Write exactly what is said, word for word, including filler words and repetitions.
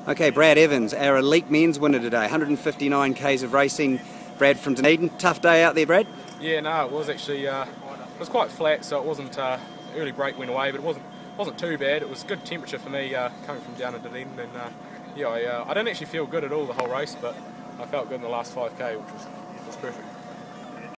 Okay, Brad Evans, our elite men's winner today, one hundred fifty-nine kays of racing. Brad from Dunedin. Tough day out there, Brad? Yeah, no, it was actually, uh, it was quite flat, so it wasn't, uh, early break went away, but it wasn't wasn't too bad. It was good temperature for me uh, coming from down in Dunedin, and uh, yeah, I, uh, I didn't actually feel good at all the whole race, but I felt good in the last five K, which was, was perfect.